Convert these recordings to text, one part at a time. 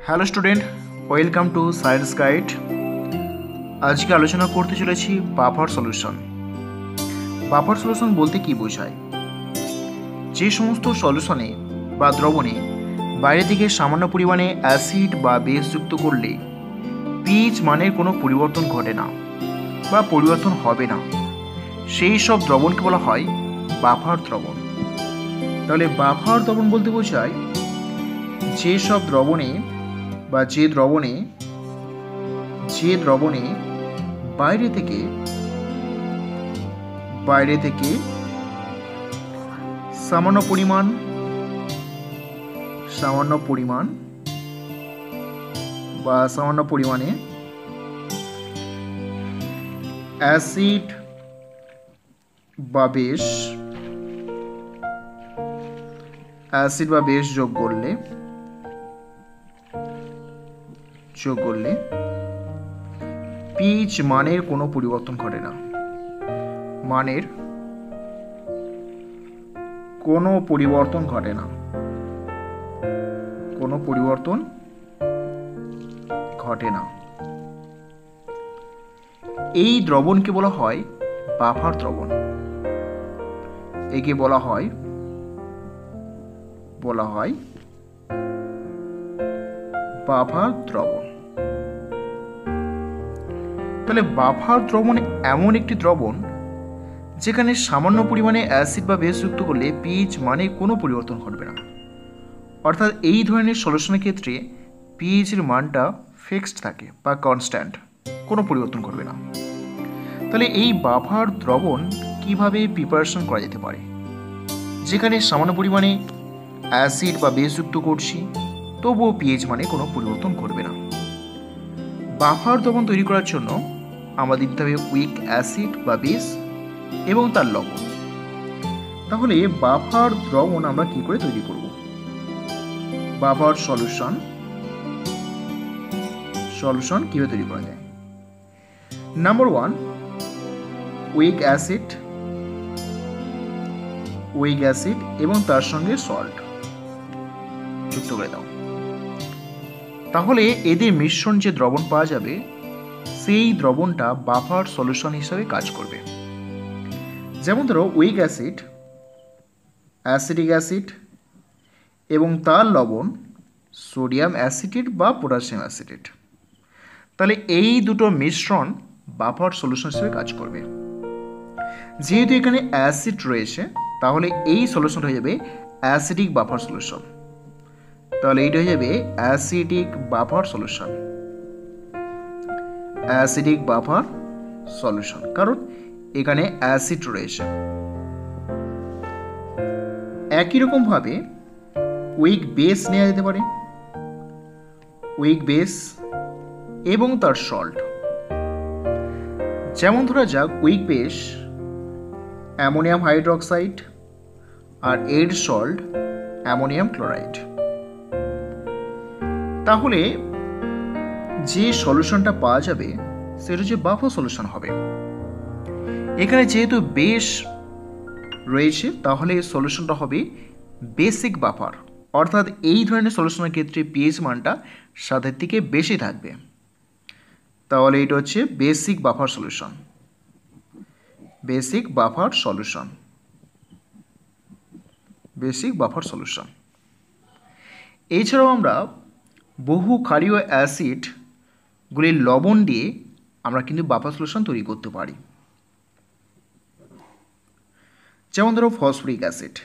Hello student, welcome to science guide. আজকে আলোচনা করতে চলেছি বাফার সলিউশন। বাফার সলিউশন বলতে কি বোঝায়? যে সমস্ত সলিউশনে বা দ্রবণে বাইরে থেকে সামান্য পরিমাণে অ্যাসিড বা বেস যুক্ত করলে পিএইচ মানের কোনো পরিবর্তন ঘটে না বা পরিবর্তন হবে না, সেই সব দ্রবণকে বলা হয় বাফার দ্রবণ। তাহলে বাফার দ্রবণ বলতে বোঝায় যে সব দ্রবণে বা যে দ্রবণে বাইরে থেকে সামান্য পরিমাণে অ্যাসিড বা বেস যোগ করলে পিএইচ মানের কোনো পরিবর্তন ঘটে না। কোনো পরিবর্তন ঘটে না। এই দ্রবণকে বলা হয় বাফার দ্রবণ। একে বলা হয় বাফার দ্রবণ। তাহলে বাফার দ্রবণ এমন একটি দ্রবণ যেখানে সামান্য পরিমাণে অ্যাসিড বা বেস যুক্ত করলে পিএইচ মানে কোনো পরিবর্তন ঘটবে না। অর্থাৎ এই ধরনের সলিউশনের ক্ষেত্রে পিএইচ এর মানটা ফিক্সড থাকে বা কনস্ট্যান্ট, কোনো পরিবর্তন ঘটবে না। তাহলে এই বাফার দ্রবণ কিভাবে প্রিপারেশন করা যেতে পারে? যেখানে সামান্য পরিমাণে অ্যাসিড বা বেস যুক্ত করছি তবুও পিএইচ মানে কোনো পরিবর্তন ঘটবে না। বাফার দ্রবণ তৈরি করার জন্য আমাদের দিতে হবে উইক অ্যাসিড বা বেস এবং তার লবণ। তাহলে বাফার দ্রবণ আমরা কি করে তৈরি করব? বাফার সলিউশন কিভাবে তৈরি করা যায়? নাম্বার 1, উইক অ্যাসিড এবং তার সঙ্গে সল্ট যুক্ত করে দাও। তাহলে এদের মিশ্রণ যে দ্রবণ পাওয়া যাবে সেই দ্রবণটা বাফার সলিউশন হিসেবে কাজ করবে। যেমন ধরো উইক অ্যাসিডিক অ্যাসিড এবং তার লবণ সোডিয়াম অ্যাসিটেট বা পটাশিয়াম অ্যাসিটেট। তাহলে এই দুটো মিশ্রণ বাফার সলিউশন হিসেবে কাজ করবে। যেহেতু এখানে অ্যাসিড রয়েছে তাহলে এই সলিউশনটা হয়ে যাবে অ্যাসিডিক বাফার সলিউশন। তাহলে এইটা হয়ে যাবে অ্যাসিডিক বাফার সলিউশন, কারণ এখানে অ্যাসিড রয়েছে। একই রকম ভাবে উইক বেস নেওয়া যেতে পারে, উইক বেস এবং তার সল্ট। যেমন ধরা যাক উইক বেস অ্যামোনিয়াম হাইড্রোক্সাইড আর এর সল্ট অ্যামোনিয়াম ক্লোরাইড। তাহলে যে সলিউশনটা পাওয়া যাবে সেটা হচ্ছে বাফার সলিউশন হবে। এখানে যেহেতু বেস রয়েছে তাহলে সলিউশনটা হবে বেসিক বাফার, অর্থাৎ এই ধরনের সলিউশনের ক্ষেত্রে পিএইচ মানটা 7 থেকে বেশি থাকবে। তাহলে এটা হচ্ছে বেসিক বাফার সলিউশন। এছাড়াও আমরা বহু ক্ষারীয় অ্যাসিডগুলির লবণ দিয়ে আমরা কিন্তু বাফার সলিউশন তৈরি করতে পারি। যেমন ধরো ফসফরিক অ্যাসিড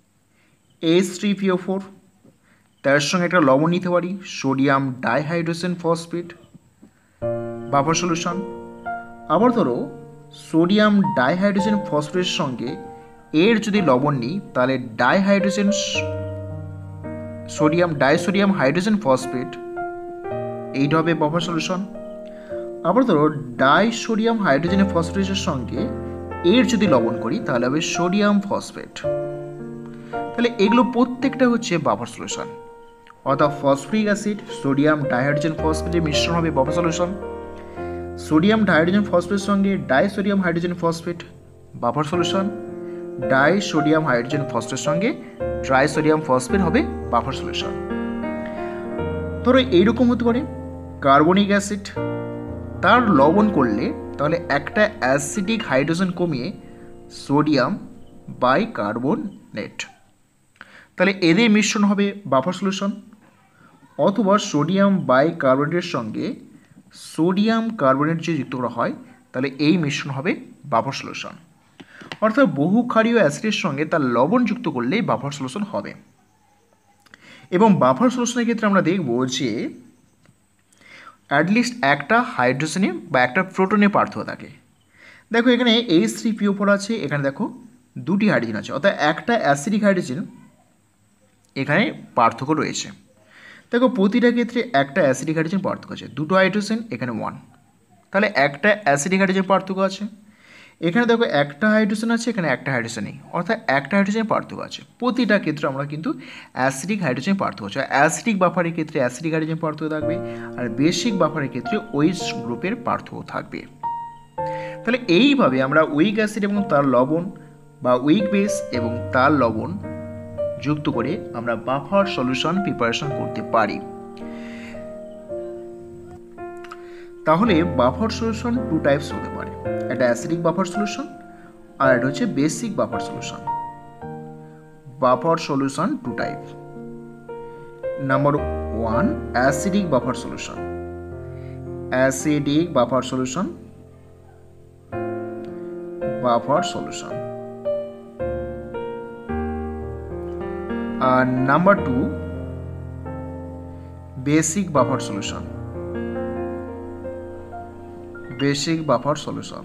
H3PO4, তার সঙ্গে একটা লবণ নিতে পারি sodium dihydrogen phosphate, buffer solution. আবার ধরো সোডিয়াম ডাইহাইড্রোজেন ফসফেটের সঙ্গে এর যদি লবণ নিই তাহলে ডাইসোডিয়াম হাইড্রোজেন ফসফেট, এইটা হবে বাফার সলিউশন। আবার ধরো ডাইসোডিয়াম হাইড্রোজেন ফসফেটের সঙ্গে এর যদি লবণ করি তাহলে হবে সোডিয়াম ফসফেট। তাহলে এগুলো প্রত্যেকটা হচ্ছে বাফার সলিউশন। অর্থাৎ ফসফরিক অ্যাসিড সোডিয়াম ডাইহাইড্রোজেন ফসফেটের মিশ্রণ হবে বাফার সলিউশন। সোডিয়াম ডাইহাইড্রোজেন ফসফেটের সঙ্গে disodium hydrogen phosphate buffer solution. Disodium hydrogen ফসফেটের সঙ্গে ট্রাইসোডিয়াম ফসফেট হবে বাফার সলিউশন। ধরো এইরকম হতে পারে কার্বনিক অ্যাসিড, তার লবণ করলে তাহলে একটা অ্যাসিডিক হাইড্রোজেন কমিয়ে সোডিয়াম বাইকার্বনেট, তাহলে এদের মিশ্রণ হবে বাফার সলিউশন। অথবা সোডিয়াম বাইকার্বনেটের সঙ্গে সোডিয়াম কার্বনেট যদি যুক্ত করা হয় তাহলে এই মিশ্রণ হবে বাফার সলিউশন। অর্থাৎ বহু ক্ষারীয় অ্যাসিডের সঙ্গে তার লবণ যুক্ত করলে বাফার সলিউশন হবে। এবং বাফার সলিউশনের ক্ষেত্রে আমরা দেখব যে অ্যাটলিস্ট একটা হাইড্রোজেনে বা একটা প্রোটনে পার্থক্য থাকে। দেখো এখানে H3PO4 আছে, এখানে দেখো দুটি হাইড্রোজেন আছে, অর্থাৎ একটা অ্যাসিডিক হাইড্রোজেন এখানে পার্থক্য রয়েছে। দেখো প্রতিটা ক্ষেত্রে একটা অ্যাসিডিক হাইড্রোজেন পার্থক্য আছে, দুটো হাইড্রোজেন এখানে 1, তাহলে একটা অ্যাসিডিক হাইড্রোজেন পার্থক্য আছে। এখানে দেখো একটা হাইড্রোজেন আছে, এখানে একটা হাইড্রোজেন নেই, অর্থাৎ একটা হাইড্রোজেন পার্থক্য আছে। প্রতিটা ক্ষেত্রে আমরা কিন্তু অ্যাসিডিক হাইড্রোজেন পার্থক্য আছে। অ্যাসিডিক বাফারের ক্ষেত্রে অ্যাসিডিক হাইড্রোজেন পার্থক্য থাকবে, আর বেসিক বাফারের ক্ষেত্রে OH গ্রুপের পার্থক্য থাকবে। তাহলে এইভাবে আমরা উইক অ্যাসিড এবং তার লবণ বা উইক বেস এবং তার লবণ যুক্ত করে আমরা বাফার সলিউশন প্রিপারেশন করতে পারি। তাহলে বাফার সলিউশন 2 টাইপস হতে পারে, একটা অ্যাসিডিক বাফার সলিউশন আর এটা হচ্ছে basic buffer solution. Buffer solution 2 type. Number 1 acidic buffer solution. Acidic buffer solution, buffer solution. আর number 2 basic buffer solution. Basic buffer solution.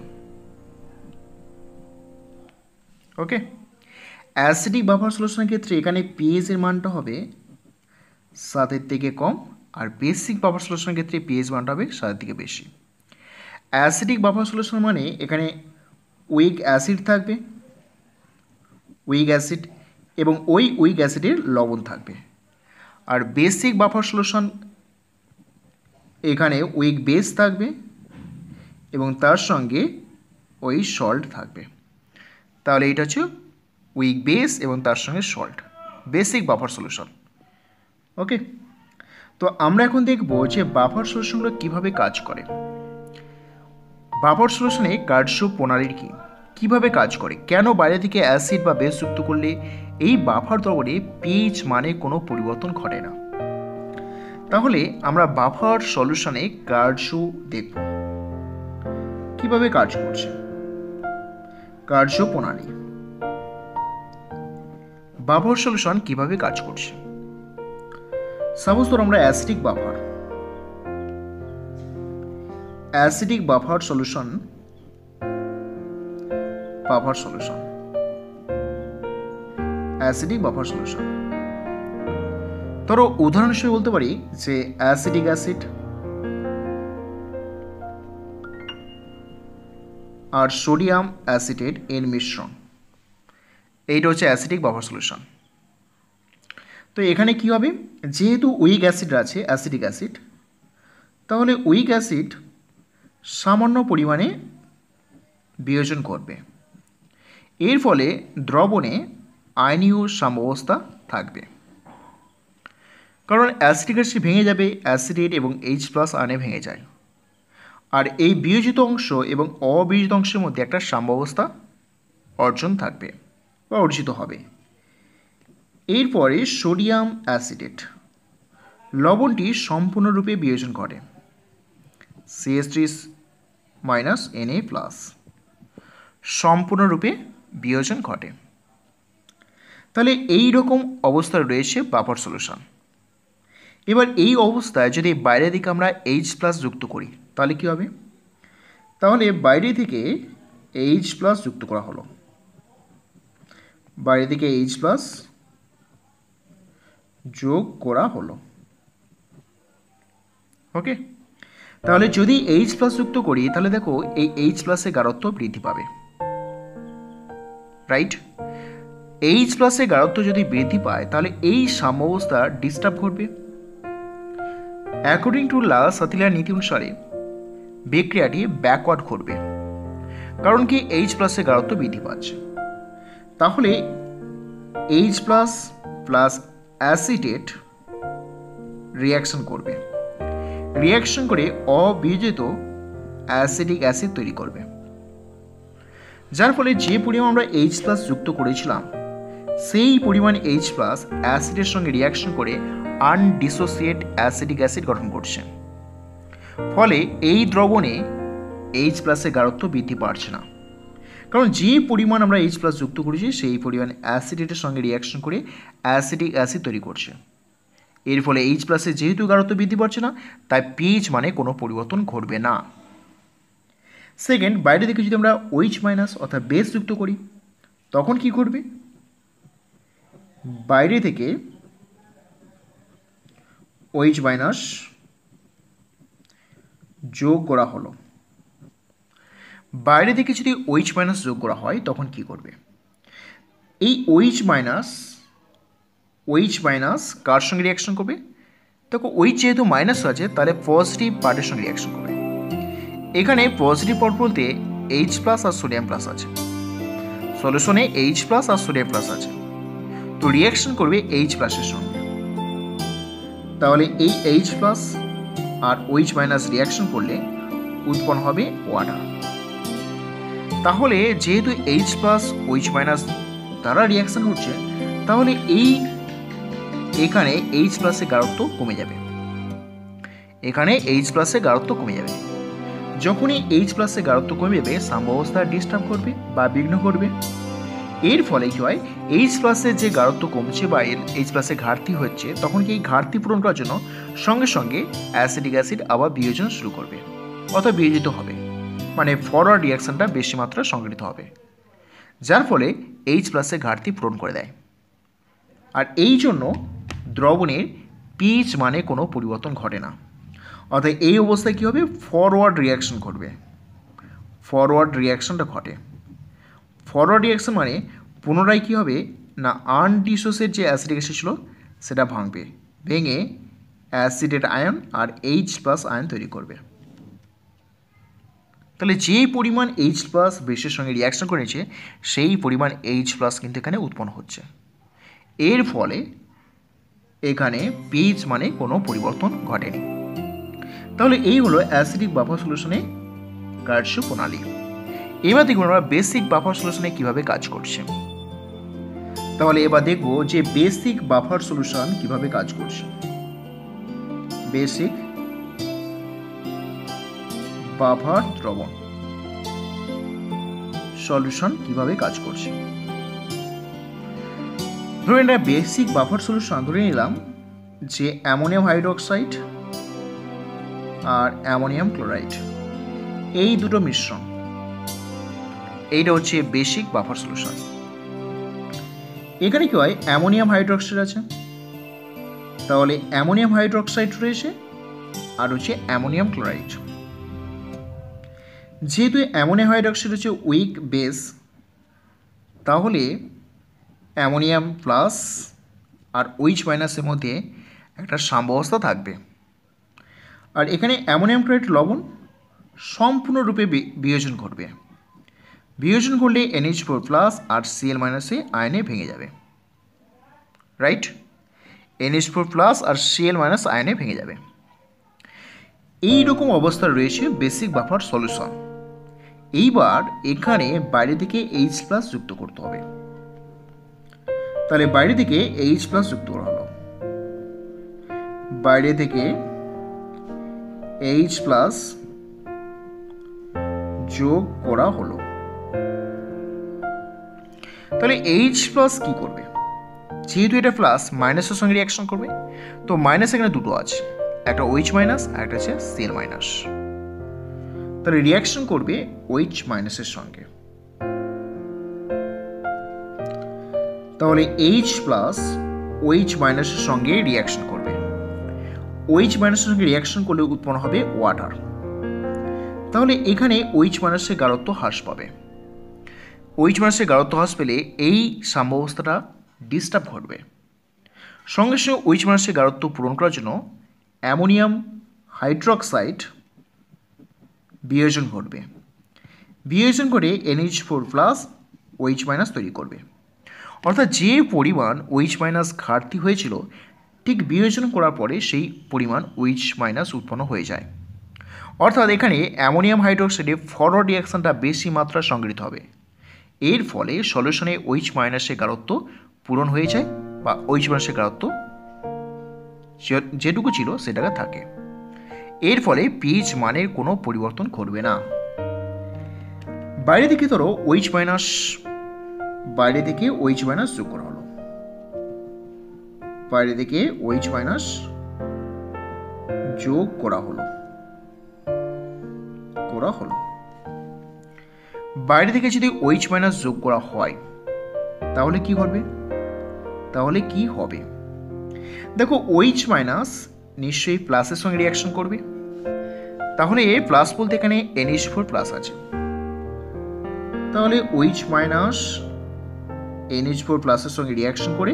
Okay, acidic buffer সলিউশনের ক্ষেত্রে এখানে পিএইচ এর মানটা হবে 7 থেকে কম, আর বেসিক বাফার সলিউশনের ক্ষেত্রে পিএইচ মানটা হবে 7 থেকে বেশি। অ্যাসিডিক বাফার সলিউশন মানে এখানে উইক অ্যাসিড থাকবে, উইক অ্যাসিড, এবং ওই উইক অ্যাসিডের লবণ থাকবে। আর বেসিক বাফার সলিউশন এখানে উইক বেস থাকবে এবং তার সঙ্গে ওই সল্ট থাকবে। তাহলে এটা হচ্ছে উইক বেস এবং তার সঙ্গে salt, basic buffer solution. Okay, তো আমরা এখন দেখব যে বাফার সলিউশনগুলো কীভাবে কাজ করে। বাফার সলিউশনে কার্য্য প্রণালীর কীভাবে কাজ করে, কেন বাইরে থেকে অ্যাসিড বা বেস যুক্ত করলে এই বাফার দ্রবণে পিএইচ মানে কোনো পরিবর্তন ঘটে না। তাহলে আমরা বাফার সলিউশনে কার্য্য দেখব কিভাবে কাজ করছে। কার্য প্রণালী, বাফার সলিউশন কিভাবে কাজ করছে। সাপোজ ধর আমরা acidic buffer, acidic buffer solution, buffer solution, acidic buffer solution. ধরো উদাহরণ হিসেবে বলতে পারি যে অ্যাসিডিক অ্যাসিড আর সোডিয়াম অ্যাসিটেট এর মিশ্রণ, এইটা হচ্ছে অ্যাসিডিক বাফার সলিউশন। তো এখানে কি হবে, যেহেতু উইক অ্যাসিড আছে অ্যাসিডিক অ্যাসিড, তাহলে উইক অ্যাসিড সামান্য পরিমাণে বিয়োজন করবে, এর ফলে দ্রবণে আয়নীয় সাম্যাবস্থা থাকবে। কারণ অ্যাসিডিক অ্যাসিড ভেঙে যাবে অ্যাসিডেট এবং H+ আয়নে ভেঙে যায়, আর এই বিয়োজিত অংশ এবং অবিয়োজিত অংশের মধ্যে একটা সাম্যাবস্থা অর্জন থাকবে বা অর্জিত হবে। এরপরে সোডিয়াম অ্যাসিডেট লবণটি সম্পূর্ণরূপে বিয়োজন করে, CH3 - Na+, সম্পূর্ণরূপে বিয়োজন ঘটে। তাহলে এই রকম অবস্থা রয়েছে বাফার সলিউশন। এবার এই অবস্থায় যদি বাইরে দিকে আমরা H+ যুক্ত করি তাহলে কি হবে, তাহলে বাইরে থেকে H+ যুক্ত করা হলো, বাইরে থেকে H+ যোগ করা হলো। ওকে, তাহলে যদি H+ যুক্ত করি তাহলে দেখো এই H+ এর গাঢ়ত্ব বৃদ্ধি পাবে, রাইট। H+ এর গাঢ়ত্ব যদি বৃদ্ধি পায় তাহলে এই সাম্যাবস্থা ডিস্টার্ব ঘটবে। অ্যাকর্ডিং টু লা সাতিলার নীতি অনুসারে বিক্রিয়াটি ব্যাকওয়ার্ড ঘটবে, কারণ কি H+ এর গাঢ়ত্ব বৃদ্ধি পাচ্ছে। তাহলে H+ প্লাস অ্যাসিটেট রিয়াকশন করবে, রিয়াকশন করে অবিয়োজিত অ্যাসিডিক অ্যাসিড তৈরি করবে, যার ফলে যে পরিমাণ আমরা H+ যুক্ত করেছিলাম সেই পরিমাণ H+ অ্যাসিডের সঙ্গে রিয়াকশন করে আনডিসোসিয়েট অ্যাসিডিক অ্যাসিড গঠন করছে। ফলে এই দ্রবণে H+ এর গাঢ়ত্ব বৃদ্ধি পাচ্ছে না, কারণ যে পরিমাণ আমরা H+ যুক্ত করেছি সেই পরিমাণ অ্যাসিডেটের সঙ্গে রিয়াকশন করে অ্যাসিডিক অ্যাসিড তৈরি করছে। এর ফলে H+ এর যেহেতু গাঢ়ত্ব বৃদ্ধি পাচ্ছে না, তাই pH মানে কোনো পরিবর্তন ঘটবে না। সেকেন্ড, বাইরে থেকে যদি আমরা OH- অর্থাৎ বেস যুক্ত করি তখন কি ঘটবে? বাইরে থেকে OH- যোগ করা হলো, বাইরে থেকে যদি OH- যোগ করা হয় তখন কি করবে? এই OH- কার সঙ্গে রিয়াকশন করবে? দেখো OH যেহেতু মাইনাস আছে তাহলে পজিটিভ পার্টের সঙ্গে রিয়াকশন করবে। এখানে পজিটিভ পার্ট বলতে H+ আর সোডিয়াম প্লাস আছে, সলিউশনে H+ আর সোডিয়াম প্লাস আছে, তো রিয়াকশন করবে H+ এর সঙ্গে। তাহলে এই H+ আর OH- রিয়াকশন করলে উৎপন্ন হবে ওয়াটার। তাহলে যেহেতু H+ OH- দ্বারা রিয়াকশন হচ্ছে, তাহলে এখানে H+ এর গাঢ়ত্ব কমে যাবে, এখানে H+ এর গাঢ়ত্ব কমে যাবে। যখনই H+ এর গাঢ়ত্ব কমে যাবে সাম্যাবস্থা ডিস্টার্ব করবে বা বিঘ্ন করবে। এর ফলে কি হয়, H+ এর যে গাঢ়ত্ব কমছে বা H+ এর ঘাটতি হচ্ছে, তখন কি এই ঘাটতি পূরণ করার জন্য সঙ্গে সঙ্গে অ্যাসিডিক অ্যাসিড আবার বিয়োজন শুরু করবে, অর্থাৎ বিয়োজিত হবে, মানে ফরওয়ার্ড রিয়াকশনটা বেশি মাত্রায় সংঘটিত হবে, যার ফলে H+ এর ঘাটতি পূরণ করে দেয়। আর এই জন্য দ্রবণের pH মানে কোনো পরিবর্তন ঘটে না, অর্থাৎ এই অবস্থায় কী হবে, ফরওয়ার্ড রিয়াকশন ঘটবে, ফরওয়ার্ড রিয়াকশনটা ঘটে। ফরওয়ার্ড রিয়াকশন মানে পুনরায় কী হবে না, আনডিসোসিয়েট যে অ্যাসিডিক অ্যাসিড ছিল সেটা ভাঙবে, ভেঙে অ্যাসিডেট আয়ন আর H+ আয়ন তৈরি করবে। তাহলে যে পরিমাণ H+ বেসের সঙ্গে রিয়াকশন করেছে সেই পরিমাণ H+ কিন্তু এখানে উৎপন্ন হচ্ছে। এর ফলে এখানে pH মানে কোনো পরিবর্তন ঘটেনি। তাহলে এই হলো অ্যাসিডিক বাফার সলিউশনে কার্যপ্রণালী। এবার দেখব আমরা বেসিক বাফার সলিউশনে কিভাবে কাজ করছে। তাহলে এবার দেখব যে বেসিক বাফার সলিউশন কিভাবে কাজ করছে। বেসিক বাফার দ্রবণ সলিউশন কিভাবে কাজ করছে। ধরে নিলাম বেসিক বাফার সলিউশন, ধরে নিলাম যে অ্যামোনিয়াম হাইড্রোক্সাইড আর অ্যামোনিয়াম ক্লোরাইড এই দুটো মিশ্রণ, এইটা হচ্ছে বেসিক বাফার সলিউশন। এখানে কি হয়, অ্যামোনিয়াম হাইড্রোক্সাইড আছে, তাহলে অ্যামোনিয়াম হাইড্রোক্সাইড রয়েছে আর হচ্ছে অ্যামোনিয়াম ক্লোরাইড। যেহেতু অ্যামোনিয়াম হাইড্রোক্সাইড হচ্ছে উইক বেস, তাহলে অ্যামোনিয়াম প্লাস আর OH- এর মধ্যে একটা সাম্যাবস্থা থাকবে। আর এখানে অ্যামোনিয়াম ক্লোরাইড লবণ সম্পূর্ণরূপে বিয়োজন ঘটবে, বিয়োজন করলে NH4+ আর Cl- আয়নে ভেঙে যাবে, রাইট? NH4+ আর Cl- আয়নে ভেঙে যাবে। এই রকম অবস্থা রয়েছে বেসিক বাফার সলিউশন। এইবার এখানে বাইরে থেকে H+ যুক্ত করতে হবে, তাহলে বাইরে থেকে H+ যুক্ত করা হলো, বাইরে থেকে H+ যোগ করা হলো। তাহলে H+ কি করবে, যেহেতু এটা প্লাস মাইনাসের সঙ্গে রিয়াকশন করবে, তো মাইনাস এখানে দুটো আছে, একটা OH- আর একটা হচ্ছে Cl-। তাহলে রিয়াকশন করবে OH- এর সঙ্গে, তাহলে H+ OH- এর সঙ্গে রিয়াকশন করবে, OH- এর সঙ্গে রিয়াকশন করলে উৎপন্ন হবে ওয়াটার। তাহলে এখানে OH- এর গাঢ়ত্ব হ্রাস পাবে, OH- এর গাঢ়ত্ব হ্রাস পেলে এই সাম্যাবস্থাটা ডিস্টার্ব ঘটবে। সঙ্গে সঙ্গে OH- এর গাঢ়ত্ব পূরণ করার জন্য অ্যামোনিয়াম হাইড্রোক্সাইড বিয়োজন ঘটবে, বিয়োজন করে NH4+ OH- তৈরি করবে। অর্থাৎ যে পরিমাণ OH- ঘাটতি হয়েছিল ঠিক বিয়োজন করার পরে সেই পরিমাণ OH মাইনাস উৎপন্ন হয়ে যায়। অর্থাৎ এখানে অ্যামোনিয়াম হাইড্রোক্সাইডে ফরওয়ার্ড রিয়াকশানটা বেশি মাত্রায় সংগৃহীত হবে। এর ফলে সলিউশনে OH মাইনাসের গাঢ়ত্ব পূরণ হয়ে যায় বা OH মাইনাসের গাঢ়ত্ব যেটুকু ছিল সেটাকে থাকে। এর ফলে পিএইচ মানের কোনো পরিবর্তন ঘটবে না। বাইরে থেকে ধরো OH মাইনাস যোগ করা হলো, বাইরে থেকে OH মাইনাস যোগ করা হলো, বাইরে থেকে যদি OH মাইনাস যোগ করা হয় তাহলে কি হবে? দেখো OH মাইনাস নিশ্চয়ই প্লাসের সঙ্গে রিয়াকশন করবে, তাহলে প্লাস বলতে এখানে NH4 প্লাস আছে, তাহলে OH মাইনাস NH4 প্লাসের সঙ্গে রিয়াকশন করে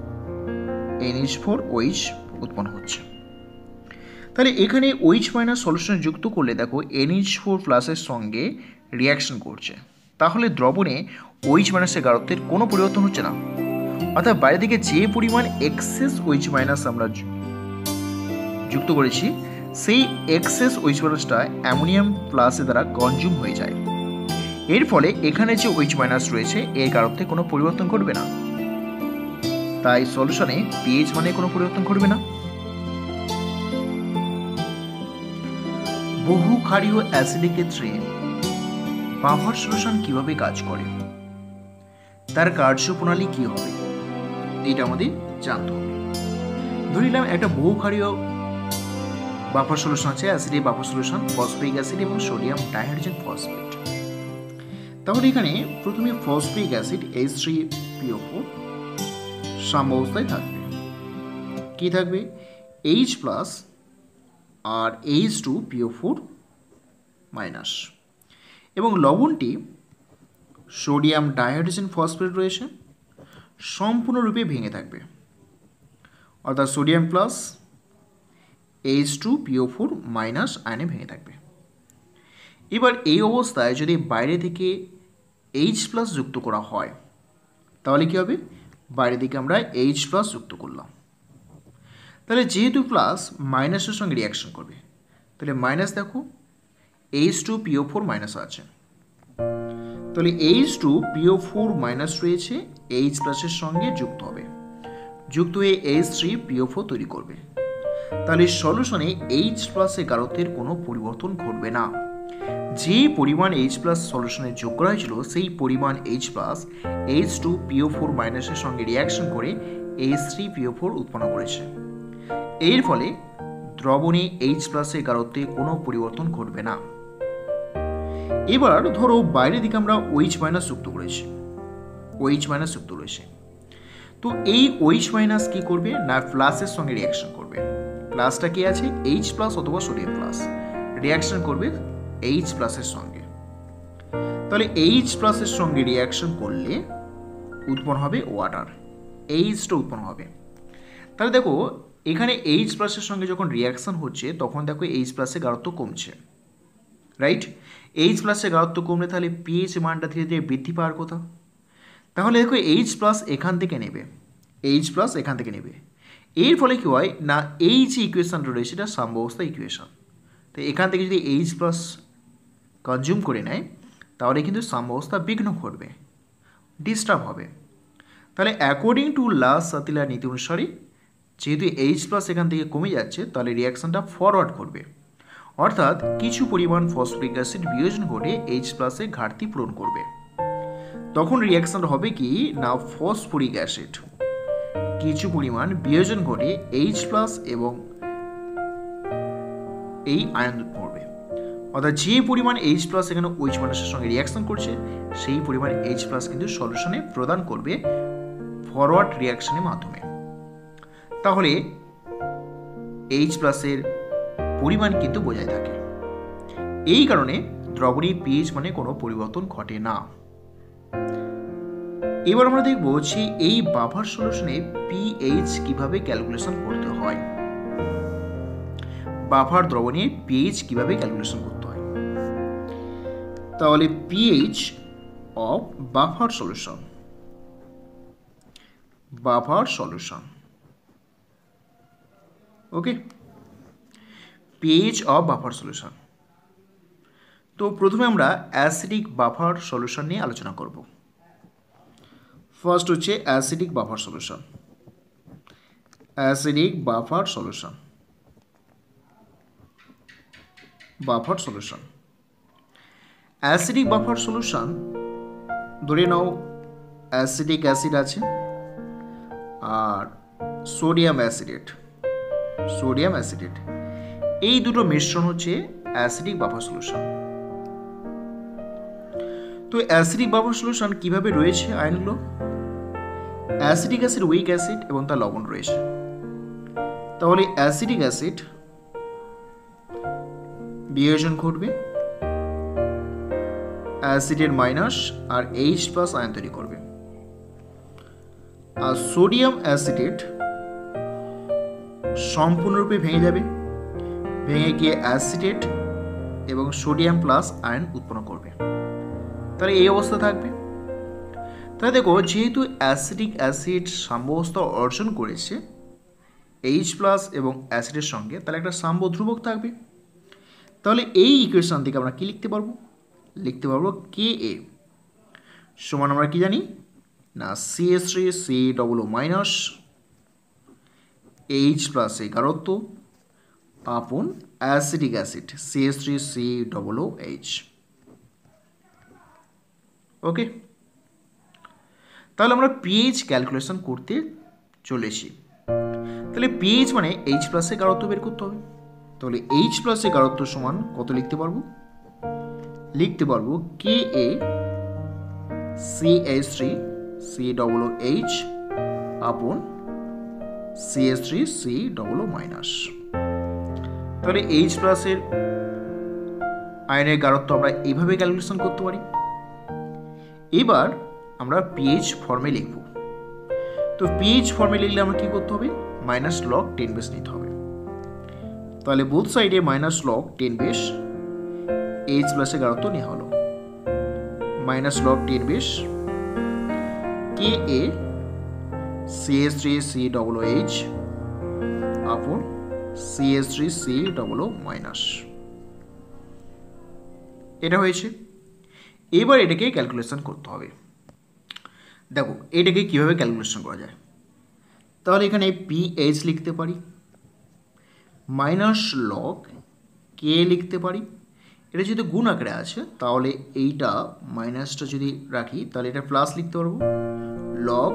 NH4OH উৎপন্ন হচ্ছে। তাহলে এখানে OH মাইনাস সলিউশনে যুক্ত করলে দেখো NH4 প্লাসের সঙ্গে রিয়াকশন করছে, তাহলে দ্রবণে OH মাইনাসের গাঢ়ত্বের কোনো পরিবর্তন হচ্ছে না। অর্থাৎ বাইরে থেকে যে পরিমাণ এক্সেস OH মাইনাস আমরা যুক্ত করেছি সেই এক্সেস OH মাইনাসটা অ্যামোনিয়াম প্লাসের দ্বারা কনজিউম হয়ে যায়। এর ফলে এখানে যে OH মাইনাস রয়েছে এর গাঢ়ত্বে কোনো পরিবর্তন ঘটবে না, তাই সলিউশনে পিএইচ মানে কোনো পরিবর্তন ঘটবে না। বহু ক্ষারীয় অ্যাসিডের ক্ষেত্রে বাফার সলিউশন কিভাবে কাজ করে, তার কার্যপ্রণালী কি হবে, এটা আমাদের জানতে হবে। ধরে নিলাম একটা বহু ক্ষারীয় বাফার সলিউশন আছে, অ্যাসিডের বাফার সলিউশন ফসফরিক অ্যাসিড এবং সোডিয়াম ডাইহাইড্রোজেন ফসফেট। তাহলে এখানে প্রথমে ফসফরিক অ্যাসিড H3PO4 সাম্যাবস্থায় থাকবে, কি থাকবে H প্লাস আর H2PO4 মাইনাস, এবং লবণটি সোডিয়াম ডাইহাইড্রোজেন ফসফেট রয়েছে সম্পূর্ণরূপে ভেঙে থাকবে, অর্থাৎ সোডিয়াম প্লাস H2PO4 মাইনাস আয়নে ভেঙে থাকবে। এবার এই অবস্থায় যদি বাইরে থেকে H প্লাস যুক্ত করা হয় তাহলে কি হবে, বাইরে থেকে আমরা H প্লাস যুক্ত করলাম, তাহলে যেহেতু প্লাস মাইনাসের সঙ্গে রিয়াকশন করবে, তাহলে মাইনাস দেখো H2PO4 মাইনাস আছে, তাহলে H2PO4 মাইনাস রয়েছে H প্লাসের সঙ্গে যুক্ত হবে, যুক্ত হয়ে H3PO4 তৈরি করবে। তাহলে সলিউশনে H প্লাসের গাঢ়ত্বের কোনো পরিবর্তন ঘটবে না। যে পরিমাণ H প্লাস সলিউশনে যোগ করা হয়েছিল সেই পরিমাণ H প্লাস H2PO4 মাইনাসের সঙ্গে রিয়াকশন করে H3PO4 উৎপন্ন করেছে। এর ফলে দ্রবণে H প্লাসের গাঢ়ত্বে কোনো পরিবর্তন ঘটবে না। এবার ধরো বাইরের দিকে আমরা OH মাইনাস যুক্ত করেছি, তো এই OH মাইনাস কি করবে না প্লাসের সঙ্গে রিয়াকশন করবে। প্লাসটা কি আছে H প্লাস অথবা সোডিয়াম প্লাস, রিয়াকশন করবে H প্লাসের সঙ্গে, তাহলে H প্লাসের সঙ্গে রিয়াকশন করলে উৎপন্ন হবে ওয়াটার, H2 উৎপন্ন হবে। তাহলে দেখো এখানে H প্লাসের সঙ্গে যখন রিয়াকশন হচ্ছে তখন দেখো H প্লাসের গাঢ়ত্ব কমছে, রাইট? H প্লাসের গাঢ়ত্ব কমলে তাহলে পিএইচ মানটা ধীরে ধীরে বৃদ্ধি পাওয়ার কথা। তাহলে দেখো H প্লাস এখান থেকে নেবে, এর ফলে কি হয় না এই যে ইকুয়েশনটা রয়েছে এটা সাম্যাবস্থা ইকুয়েশন, তো এখান থেকে যদি H প্লাস কনজিউম করে নেয় তাহলে কিন্তু সাম্যাবস্থা বিঘ্ন ঘটবে, ডিস্টার্ব হবে। তাহলে অ্যাকর্ডিং টু লাস সাতিলার নীতি অনুসারে যেহেতু H প্লাস এখান থেকে কমে যাচ্ছে তাহলে রিয়াকশনটা ফরওয়ার্ড করবে, অর্থাৎ কিছু পরিমাণ ফসফরিক অ্যাসিড বিয়োজন ঘটে H প্লাসের ঘাটতি পূরণ করবে। তখন রিয়াকশনটা হবে কি না ফসফরিক অ্যাসিড কিছু পরিমাণ বিয়োজন ঘটে H প্লাস এবং এই আয়ন পড়বে, অর্থাৎ যে পরিমাণ H প্লাস এখানে OH মাইনাসের সঙ্গে রিয়াকশন করছে সেই পরিমাণ H প্লাস কিন্তু সলিউশনে প্রদান করবে ফরওয়ার্ড রিয়াকশনের মাধ্যমে। তাহলে H প্লাসের পরিমাণ কিন্তু বজায় থাকে, এই কারণে দ্রবণীর পিএইচ মানে কোনো পরিবর্তন ঘটে না। এবার আমরা দেখব যে এই বাফার সলিউশনে পিএইচ কিভাবে ক্যালকুলেশন করতে হয়, বাফার দ্রবণীর পিএইচ কিভাবে ক্যালকুলেশন করতে হয়। তাহলে pH of buffer solution, okay, pH of buffer solution. তো প্রথমে আমরা অ্যাসিডিক বাফার সলিউশন নিয়ে আলোচনা করব। ফার্স্ট হচ্ছে acidic buffer solution. Acidic buffer solution, buffer solution. Acidic buffer solution, ধরে নাও অ্যাসিডিক অ্যাসিড আছে আর সোডিয়াম অ্যাসিডেট, সোডিয়াম অ্যাসিডেট, এই দুটো মিশ্রণ হচ্ছে অ্যাসিডিক বাফার সলিউশন। তো অ্যাসিডিক বাফার সলিউশন কিভাবে রয়েছে আয়নগুলো? অ্যাসিডিক অ্যাসিড উইক অ্যাসিড এবং তার লবণ রয়েছে। তাহলে অ্যাসিডিক অ্যাসিড বিয়োজন ঘটবে, অ্যাসিডের মাইনাস আর H+ আয়ন তৈরি করবে। আর সোডিয়াম অ্যাসিডেট সম্পূর্ণরূপে ভেঙে যাবে, ভেঙে গিয়ে অ্যাসিডেট এবং সোডিয়াম প্লাস আয়ন উৎপন্ন করবে। তাহলে এই অবস্থা থাকবে। তাহলে দেখো, যেহেতু অ্যাসিডিক অ্যাসিড সাম্যাবস্থা অর্জন করেছে H+ এবং অ্যাসিডের সঙ্গে, তাহলে একটা সাম্য ধ্রুবক থাকবে। তাহলে এই ইকুয়েশন থেকে আমরা কি লিখতে পারবো? লিখতে পারবো Ka সমান, আমরা কি জানি না, CH3COO- H+ এগারত্ব আপন অ্যাসিডিক অ্যাসিড CH3COOH। ওকে, তাহলে আমরা পিএইচ ক্যালকুলেশন করতে চলেছি। তাহলে পিএইচ মানে H+ এর গাঢ়ত্ব বের করতে হবে। তাহলে H+ এর গাঢ়ত্ব সমান কত লিখতে পারবো? লিখতে পারবো Ka CH3COOH আপন CH3COO-। তাহলে H+ এর আয়নের গাঢ়ত্ব আমরা এইভাবে ক্যালকুলেশন করতে পারি। এবার আমরা পিএইচ ফর্মে লিখব। তো পিএইচ ফর্মে লিখলে আমরা কি করতে হবে? -log 10 বেস নিতে হবে। তাহলে বোথ সাইডে -log 10 বেস H+ এর গাঢ়ত্ব নেওয়া হলো। -log 10 বেস Ka CH3COOH আপন CH3COO-। এটা হয়েছে। এবার এটাকে ক্যালকুলেশন করতে হবে। দেখো এটাকে কিভাবে ক্যালকুলেশন করা যায়। তাহলে এখানে পিএইচ লিখতে পারি, -log K লিখতে পারি। এটা যেহেতু গুণ আকারে আছে, তাহলে এইটা মাইনাসটা যদি রাখি তাহলে এটা প্লাস লিখতে পারবো, log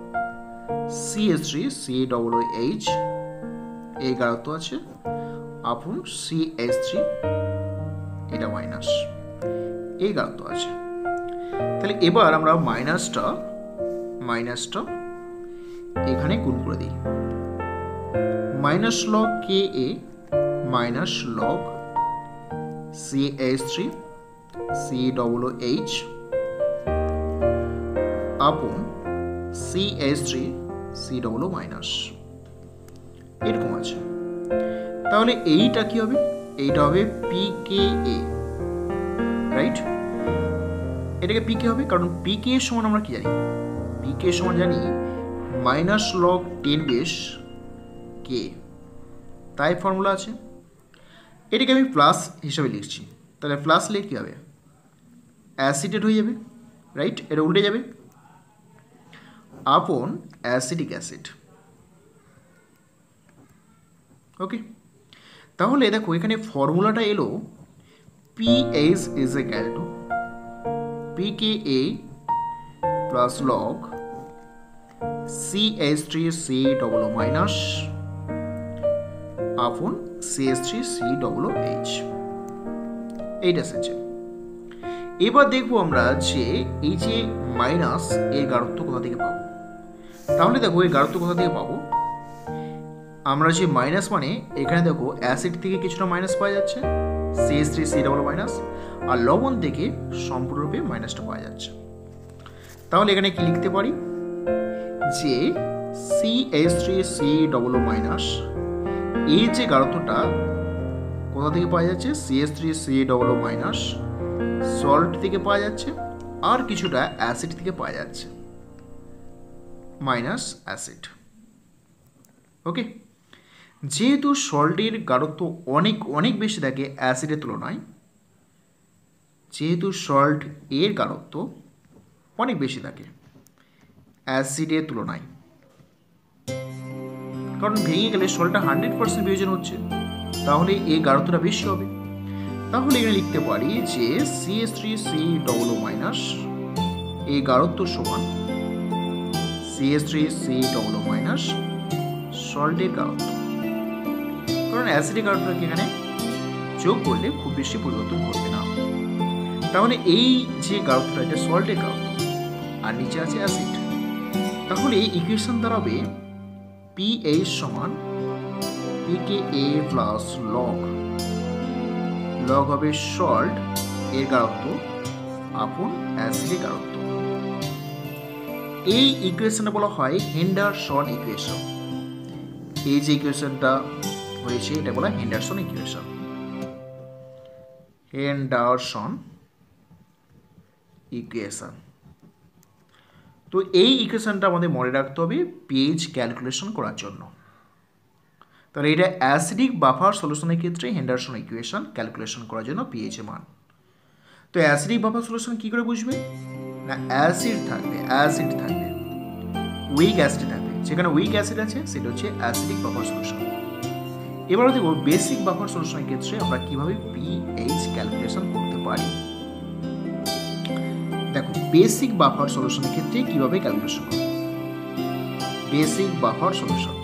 CH3COOH এই গাঢ়ত্ব আছে আপন CH3, এটা মাইনাস, এই গাঢ়ত্ব আছে। তাহলে এবার আমরা মাইনাসটা এখানে গুণ করে দিই, -log Ka -log CH3COOH আপন CH3COO-। এরকম আছে। তাহলে এইটা কি হবে? এইটা হবে Pka, রাইট? এটাকে Pk হবে, কারণ Pk সমান আমরা কি জানি? Pk সমান জানি -log 10 বেস K, তাই ফর্মুলা আছে। এটাকে আমি প্লাস হিসাবে লিখছি। তাহলে প্লাস লিখে কী হবে? অ্যাসিডেট হয়ে যাবে, রাইট? এটা উল্টে যাবে আপন অ্যাসিডিক অ্যাসিড। ওকে, তাহলে দেখো এখানে ফর্মুলাটা এলো PH is equal to Pka plus log CH3COO- আপন CH3COOH, এইটা এসেছে। এবার দেখবো আমরা যে এই যে মাইনাস এর গাঢ়ত্ব কোথা থেকে পাবো। তাহলে দেখো এই গাঢ়ত্ব কোথা থেকে পাবো? আমরা যে মাইনাস মানে এখানে দেখো অ্যাসিড থেকে কিছুটা মাইনাস পাওয়া যাচ্ছে CH3COO-, আর লবণ থেকে সম্পূর্ণরূপে মাইনাসটা পাওয়া যাচ্ছে। তাহলে এখানে কি লিখতে পারি যে CH3COO- এই যে গাঢ়ত্বটা কোথা থেকে পাওয়া যাচ্ছে? CH3COO- সল্ট থেকে পাওয়া যাচ্ছে, আর কিছুটা অ্যাসিড থেকে পাওয়া যাচ্ছে, মাইনাস অ্যাসিড। ওকে, যেহেতু সল্টের গাঢ়ত্ব অনেক অনেক বেশি থাকে অ্যাসিডের তুলনায়, যেহেতু সল্ট এর গাঢ়ত্ব অনেক বেশি থাকে অ্যাসিডের তুলনায়, কারণ ভেঙে গেলে সল্টটা 100% বিয়োজন হচ্ছে, তাহলে এই গাঢ়ত্বটা বেশি হবে। তাহলে এখানে লিখতে পারি যে CH3COO- এই গাঢ়ত্ব সমান CH3COO- সল্টের গাঢ়ত্ব, কারণ অ্যাসিডের গাঢ়ত্বকে এখানে যোগ করলে খুব বেশি পরিবর্তন করবে না। তাহলে এই যে গাঢ়ত্বটা এটা সল্টের গাঢ়ত্ব আর নিচে আছে অ্যাসিড, তাহলে এই ইকুয়েশন দাঁড়াবে pH সমান pKa প্লাস লগ হবে সল্ট এর গাঢ়ত্ব আপন অ্যাসিডের গাঢ়ত্ব। এই ইকুয়েশনটা বলা হয় হেন্ডারসন ইকুয়েশন। এই যে ইকুয়েশনটা হয়েছে এটা বলা হয় হেন্ডারসন ইকুয়েশন। Henderson equation. তো এই ইকুয়েশনটা আমাদের মনে রাখতে হবে পিএইচ ক্যালকুলেশন করার জন্য। তাহলে এটা অ্যাসিডিক বাফার সলিউশনের ক্ষেত্রে হেন্ডারসন ইকুয়েশন ক্যালকুলেশন করার জন্য পিএইচ এর মান। তো অ্যাসিডিক বাফার সলিউশন কি করে বুঝবে না, অ্যাসিড থাকবে উইক অ্যাসিড থাকবে, যেখানে উইক অ্যাসিড আছে সেটা হচ্ছে অ্যাসিডিক বাফার সলিউশন। এবার দেখব বেসিক বাফার সলিউশনের ক্ষেত্রে আমরা কিভাবে পিএইচ ক্যালকুলেশন করতে পারি। দেখো বেসিক বাফার সলিউশনের ক্ষেত্রে কিভাবে ক্যালকুলেশন করব। Basic buffer solution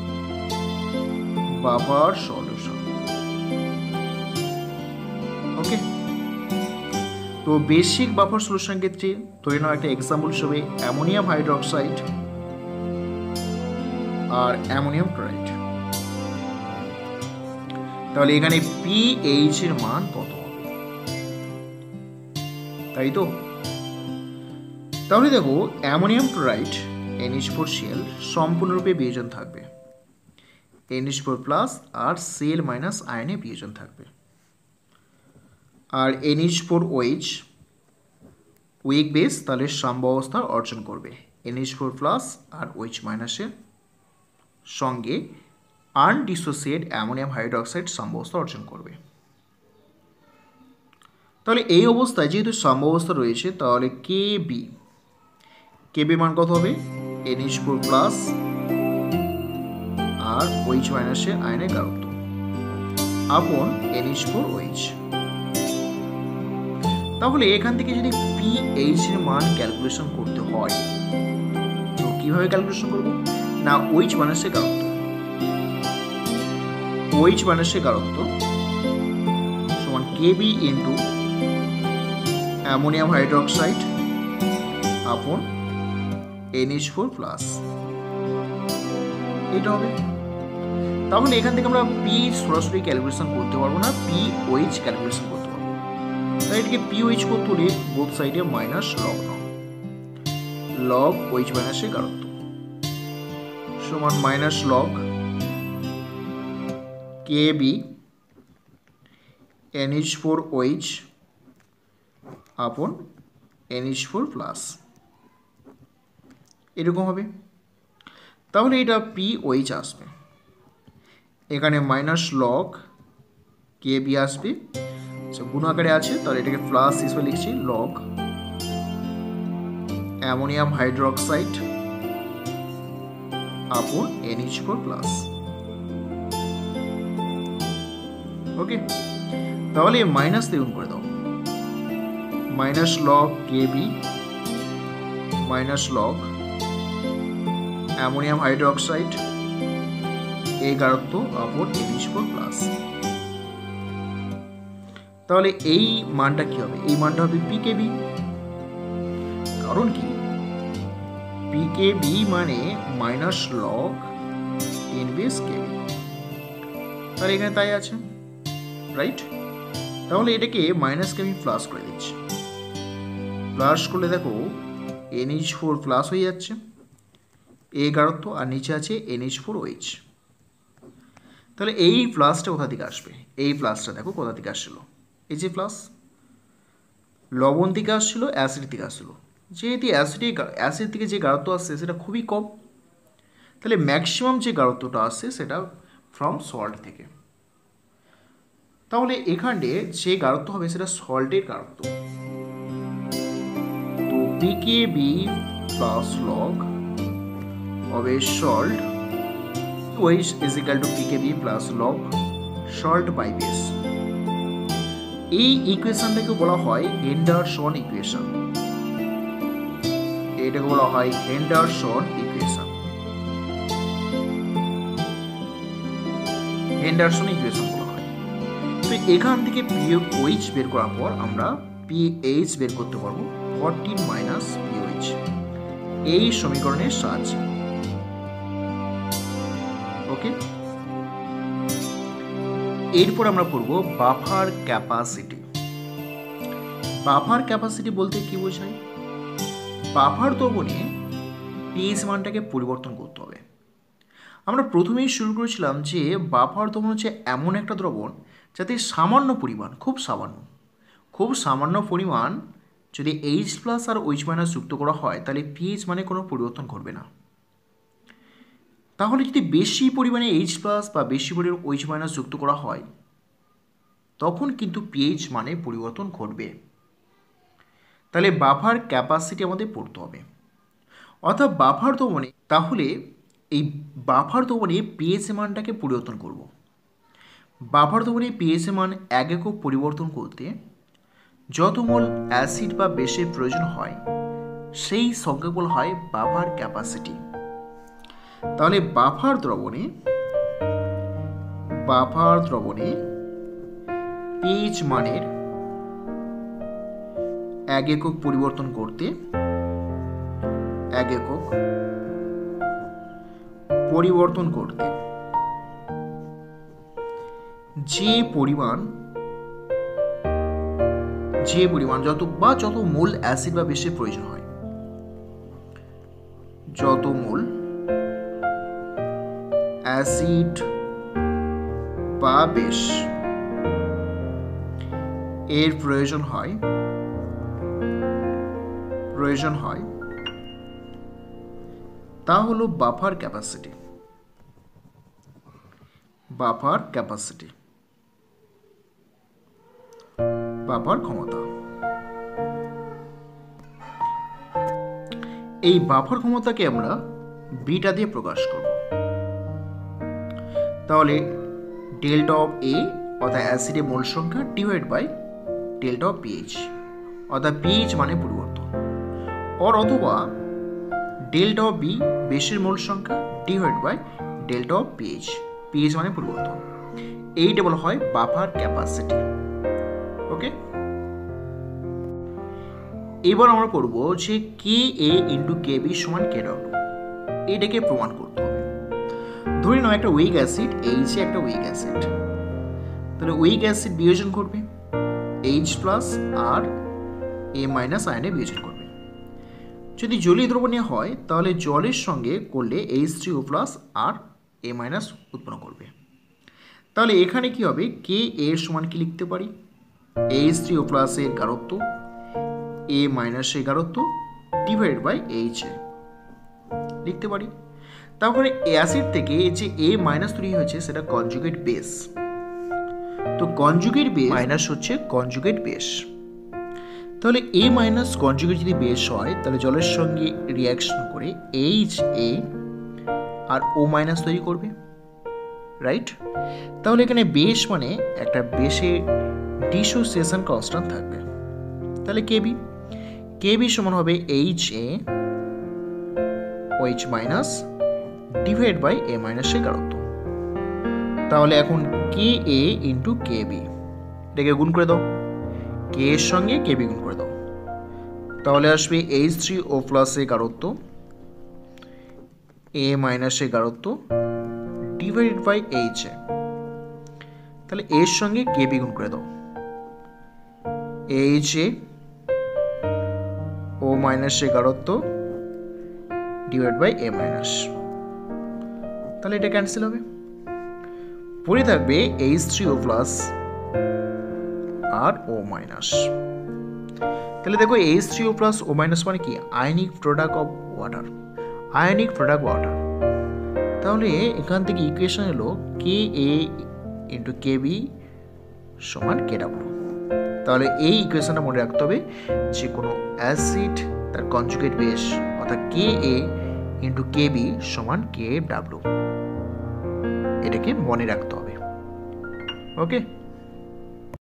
okay. তো বেসিক বাফার সলিউশনের ক্ষেত্রে ধরে নাও একটা এক্সাম্পল হিসেবে অ্যামোনিয়াম হাইড্রোক্সাইড আর অ্যামোনিয়াম ক্লোরাইড। তাহলে এখানে পিএইচ এর মান কত হবে, তাই তো? তাহলে দেখো অ্যামোনিয়াম ক্লোরাইড NH4Cl সম্পূর্ণরূপে বিয়োজন থাকবে, NH4+ আর Cl- আয়নে বিয়োজন থাকবে। আর NH4OH উইক বেস, তাহলে সাম্যাবস্থা অর্জন করবে NH4+ আর OH- এর সঙ্গে আনডিসোসিয়েট অ্যামোনিয়াম হাইড্রোক্সাইড সাম্যাবস্থা অর্জন করবে। তাহলে এই অবস্থায় যেহেতু সাম্যাবস্থা রয়েছে তাহলে KB মান কত হবে, NH4+ আর OH- এর আয়নের গাঢ়ত্ব আপন NH4OH। তাহলে এখান থেকে যদি পিএইচ এর মান ক্যালকুলেশন করতে হয় তো কিভাবে ক্যালকুলেশন করব না, OH- এর গাঢ়ত্ব সমান KB ইন্টু অ্যামোনিয়াম হাইড্রোক্সাইড আপন NH4+, এটা হবে। তাহলে এখান থেকে আমরা পিএইচ সরাসরি ক্যালকুলেশন করতে পারবো না, পিওএইচ ক্যালকুলেশন করতে পারবো। তাই এটাকে পিওএইচ করতে হলে বোথ সাইডে মাইনাস লগ OH- এর গাঢ়ত্ব সমান মাইনাস লগ KB NH4OH আপন NH4+, এরকম হবে। তাহলে এটা পিওএইচ আসবে, এখানে মাইনাস লগ KB আসবে, গুণ আকারে আছে তাহলে এটাকে প্লাস হিসেবে লিখছি লগ অ্যামোনিয়াম হাইড্রোক্সাইড আপন NH4+। ওকে, তাহলে মাইনাস দিয়ে গুণ করে দাও, minus log KB minus log ammonium hydroxide এই গাঢ়ত্ব আপন NH4+। তাহলে এই মানটা কি হবে, এই মানটা হবে PKB। কারণ কি, PKB মানে মাইনাস লগ 10 KB, তাহলে এখানে তাই আছে, রাইট? তাহলে এটাকে মাইনাসকে আমি প্লাস করে দিচ্ছি, প্লাস করলে দেখো NH4+ হয়ে যাচ্ছে এই গাঢ়ত্ব, আর নিচে আছে NH4OH। তাহলে এই প্লাসটা কোথা থেকে আসবে, এই প্লাসটা দেখো কোথা থেকে আসছিল, এই যে প্লাস লবণ থেকে আসছিল, অ্যাসিড থেকে আসছিল। যেহেতু অ্যাসিড থেকে যে গাঢ়ত্ব আসছে সেটা খুবই কম, তাহলে ম্যাক্সিমাম যে গাঢ়ত্বটা আসছে সেটা ফ্রম সল্ট থেকে। তাহলে এখানে যে গাঢ়ত্ব হবে সেটা সল্টের গাঢ়ত্ব। তো পিকেবি প্লাস লগ হবে salt OH is equal to pKb plus log salt by base. এই ইকুয়েশনটাকে বলা হয় হেন্ডারসন ইকুয়েশন। এটাকে বলা হয় হেন্ডারসন ইকুয়েশন। হেন্ডারসন ইকুয়েশন বলা হয়। তো এখান থেকে POH বের করার পর আমরা PH বের করতে পারবো 14 মাইনাস POH এই সমীকরণের সাহায্যে। ওকে, এরপর আমরা পড়ব বাফার ক্যাপাসিটি। বাফার ক্যাপাসিটি বলতে কি বোঝায়? বাফার দ্রবণে পিএইচ মানটাকে পরিবর্তন করতে হবে। আমরা প্রথমেই শুরু করেছিলাম যে বাফার দ্রবণ হচ্ছে এমন একটা দ্রবণ যাতে সামান্য পরিমাণ, খুব সামান্য পরিমাণ যদি H প্লাস আর OH মাইনাস যুক্ত করা হয় তাহলে পিএইচ মানে কোনো পরিবর্তন ঘটবে না। তাহলে যদি বেশি পরিমাণে H প্লাস বা বেশি পরিমাণে OH মাইনাস যুক্ত করা হয় তখন কিন্তু পিএইচ মানে পরিবর্তন ঘটবে। তাহলে বাফার ক্যাপাসিটি আমাদের পড়তে হবে। অর্থাৎ বাফার দ্রবণে, তাহলে এই বাফার দ্রবণে পিএইচ মানটাকে পরিবর্তন করব। বাফার দ্রবণে পিএইচ মান 1 একক পরিবর্তন করতে যত মোল অ্যাসিড বা বেসের প্রয়োজন হয় সেই সংখ্যা বলা হয় বাফার ক্যাপাসিটি। তাহলে বাফার দ্রবণে পিএইচ মানের 1 একক পরিবর্তন করতে 1 একক পরিবর্তন করতে যে পরিমাণ যত মোল অ্যাসিড বা বেসের প্রয়োজন হয়, যত মোল অ্যাসিড বা বেস এর প্রয়োজন হয় তা হলো বাফার ক্যাপাসিটি। বাফার ক্ষমতা। এই বাফার ক্ষমতাকে আমরা বিটা দিয়ে প্রকাশ করব। তাহলে ডেল্টা অফ A অর্থাৎ অ্যাসিডের মোল সংখ্যা divide by delta of pH অর্থাৎ পিএইচ মানে পরিবর্তন, অথবা ডেল্টা অফ বি বেসের মোল সংখ্যা divide by delta of pH মানে পরিবর্তন। এইটা বলা হয় বাফার ক্যাপাসিটি। ওকে, এবার আমরা করব যে KA ইন্টু KB সমান KW, এটাকে প্রমাণ করতে হবে। ধরে নাও একটা উইক অ্যাসিড, H একটা উইক অ্যাসিড, তাহলে উইক অ্যাসিড বিয়োজন করবে H প্লাস আর A মাইনাস আয়নে বিয়োজন করবে। যদি জলীয় দ্রবণীয় হয় তাহলে জলের সঙ্গে করলে H3O প্লাস আর A মাইনাস উৎপন্ন করবে। তাহলে এখানে কি হবে, Ka এর সমান কি লিখতে পারি, H3O প্লাস এর গাঢ়ত্ব A মাইনাস এর গাঢ়ত্ব ডিভাইডেড বাই HA লিখতে পারি। তারপরে অ্যাসিড থেকে যে A মাইনাস তৈরি হয়েছে সেটা কনজুগেট বেস, তো কনজুগেট বেস মাইনাস হচ্ছে কনজুগেট বেস। তাহলে A মাইনাস কনজুগেট যদি বেস হয় তাহলে জলের সঙ্গে রিয়াকশন করে HA আর O মাইনাস তৈরি করবে, রাইট। তাহলে এখানে বেস মানে একটা বেসে ডিসোসিয়েশন কনস্ট্যান্ট থাকবে। তাহলে KB সমান হবে HA OH minus divide by A minus এর গাঢ়ত্ব। তাহলে এখন KA ইন্টু KB, এটাকে গুণ করে দাও, K এর সঙ্গে KB গুণ করে দাও, তাহলে আসবে H3O প্লাস এর গাঢ়ত্ব A মাইনাস এর গাঢ়ত্ব ডিভাইডেড বাই HA। তাহলে এর সঙ্গে KB গুণ করে দাও, HA O মাইনাস এর গাঢ়ত্ব ডিভাইড বাই A মাইনাস। তাহলে এটা ক্যান্সেল হবে, পরে থাকবে H3O প্লাস আর O মাইনাস। তাহলে দেখো H3O প্লাস O মাইনাস মানে কি, আয়নিক প্রোডাক্ট অফ ওয়াটার, তাহলে এখান থেকে ইকুয়েশন এলো কে এ ইন্টু কে বি সমান কে ডাব্লু। তাহলে এই ইকুয়েশনটা মনে রাখতে হবে যে কোনো অ্যাসিড তার কনজুগেট বেস অর্থাৎ কে এ ইন্টু কে বি সমান কে ডাব্লু, এটাকে মনে রাখতে হবে। ওকে।